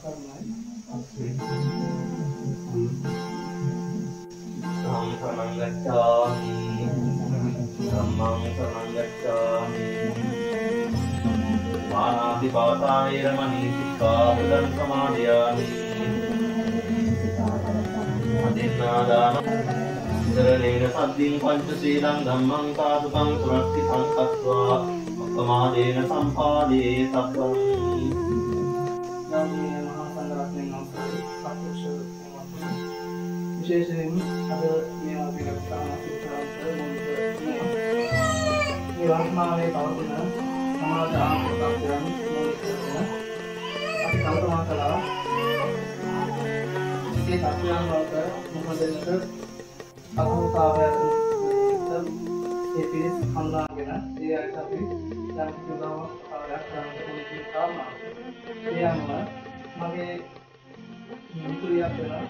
शरणं गच्छामि धम्मं शरणं गच्छामि पानातिपाता वेरमणि सिक्खापदं समादयामि अतिन्नादान शरणेन सद्दिं पञ्चशीलं धम्मं साधुकं सुरक्षितं कृत्वा अपमादेन सम्पादे तत्त्वम् विशेषයෙන් අද මේ අපි ගත්තා මේ වර්තමානයේ පවතින සමාජ ආර්ථික තත්ත්වයන් මූලික කරගෙන අපි කල්පනා කළා මේ තත්ත්වයන් වලට මුහුණ දෙන්නට අභෞතාවයන් ඒ පිළිස් හඳුනාගෙන ඒ අයට අපි යම් උදව්වක් කාර්යයක් කරන්න ඕනේ කියන කාරණා. ඒ අනුව මගේ මිතුරියක් වෙන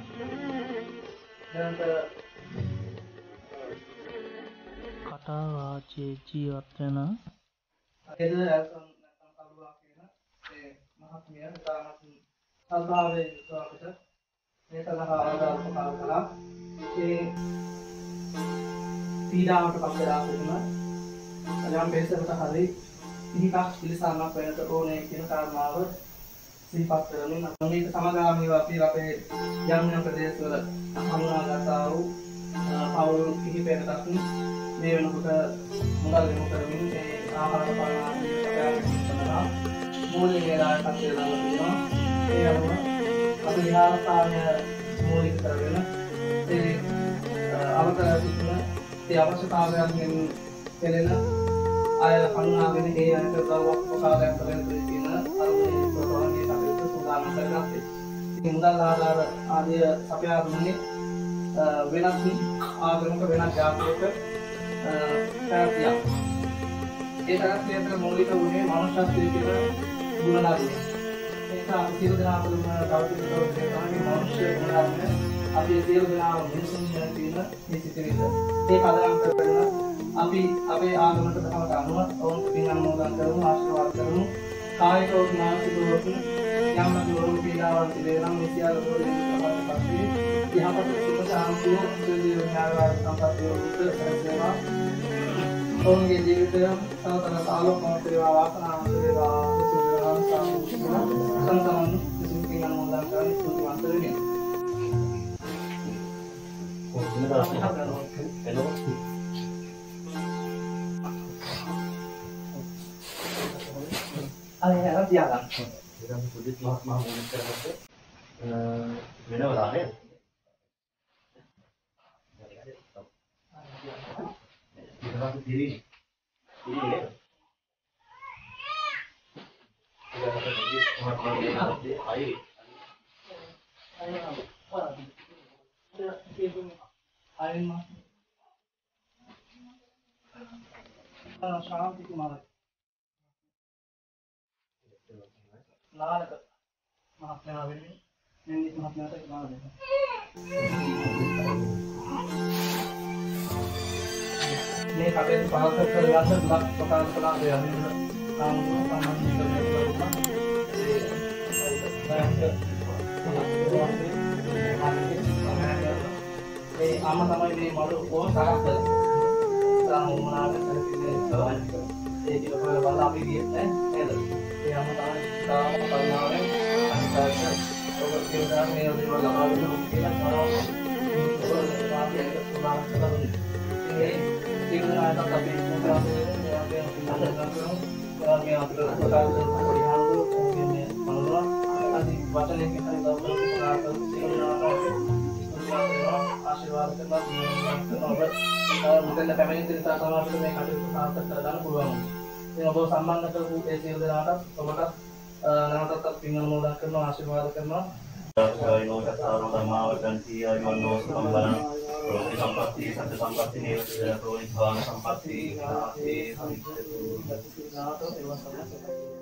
කටාවාචයේ ජීවත් වෙන එද නැත්නම් කළුවා කියන ඒ මහත්මිය තාමත් සල්භාවයේ අපිට මේ සඳහා ආරාධනා කළා. ඒ පීඩාවට පස්සලා තිබුණ යම් බේසකට හරි ඉනිකක් පිළිසන්නක් වෙනට ඕනේ කියන කාරණාව සිහිපත් කරමින් මේක සමගාමීව අපි අපේ යම් යම් ප්‍රදේශවල හමුනාගතා වූ පවුල් කිහිපයකට මේ වෙනකොට මුදල් යොමු කරමින් ඒ ආහාර පාන ආදී සපයා මූලික වේලාවකට කියලා තියෙනවා. ඒ අනුව අපි විහාරස්ථානය මූලික කරගෙන ඒ අවතර සිටින ඒ අවශ්‍යතාවයන්ගෙන් පෙළෙන අය හඳුනාගෙන ඒ අයට උදව්වක් උපකාරයක් කරන්න කියන අරමුණේ ප්‍රෝග්‍රෑම් එකකට සූදානම් කරගත්තා. ඉතින් මුදල් ආධාර ආදී සපයා දුන්නේ වෙනත් ආගමක වෙනත් ජාතියක පැවැත්තියක්. ඒ තරත්වයට මූලික වුණේ මනුෂ්‍යත්වයේ කියන ගුණධර්මය. ඒක අපි සියලු දෙනා තුළම තවතින තෝරන්නේ තමයි මනුෂ්‍ය ගුණධර්මය. අපි සියලු දෙනා මිනිසුන් කියන මේ සිතිවිල්ල. ඒ පදනම් කරගෙන අපි අපේ ආගමකට තමයි අනුව ඔවුන් පින් අනුමෝදන් කරමු, ආශිර්වාද කරමු. කායිකව මානසිකව යම් දුරු පීඩාවන් තිබෙනම් මේ සියලු දුරින් තමයි පස්සේ යහපත් සුඛ සාන්තිය සියලු ඥානවාද සම්පත්තිය උත්තර සැලසේවා. ඔවුන්ගේ ජීවිතය සතර ආලෝකමත් වේවා, වාසනාවන්ත වේවා, සියලු සංසමන් සිසින් අනුමෝදන් කරමු සුවන්ත වෙන්නේ. අනේ හරි තියාගන්න. ඒක සුදිත් මහත්මයා වුණ කරගත්ත වෙනවලා නේද? ඒක දිරි නේද? ඒක සුදිත් මහත්මයා වුණේ අයි शांति कुमार नानक महात्मा निंदित महात्मा से कुमार ने काटे पाल कर लाल गुलाब पकाल पला दे हमें काम को सामान्य करने के लिए आमा තමයි මේ මඩ ඕන තරම් සාමුනාවේ සැලකෙන්නේ ඒක ඉතින් වල අපි ගියේ නේද ඒ ආම තමයි තාම කරුණාවෙන් අනිත් ඔබ කියනවා මේ දේවල් ලබා දෙන්න කියලා කරනවා ඒ තීව්‍රතාවට අපි මුද්‍රාවේ මේ අපේ අපිට ප්‍රකාශ පොඩි හාමුදුරුවෝ මේ මනෝරම අදී වචනයකින් හරි දවසක් ප්‍රකාශ කරනවා ආශිර්වාද කරනවා ඔබ මුදෙන් පැමිණි තිරසා සමාජයට මේ කටයුතු සාර්ථක කරගන්න පුළුවන්. ඉතින් ඔබ සම්බන්ධ කරපු ඒ සියලු දෙනාට ඔබට නැවතත් පින් අනුමෝදන් කරනවා ආශිර්වාද කරනවා. සායනෝ සතරෝ ධම්මාවකන්ති ආයුවන්ෝ සම්බලං රෝගී සම්පatti සත්‍ය සම්පatti නේවද රෝගී භාන සම්පatti ආදී සම්පatti නාත ඒවා සම්පatti